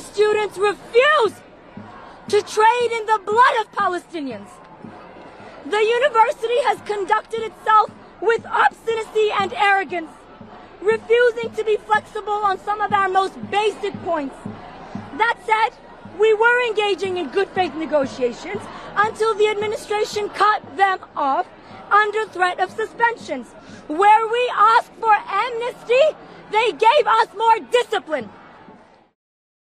students refuse to trade in the blood of Palestinians. The university has conducted itself with obstinacy and arrogance, refusing to be flexible on some of our most basic points. That said, we were engaging in good faith negotiations until the administration cut them off under threat of suspensions. Where we asked for amnesty, they gave us more discipline.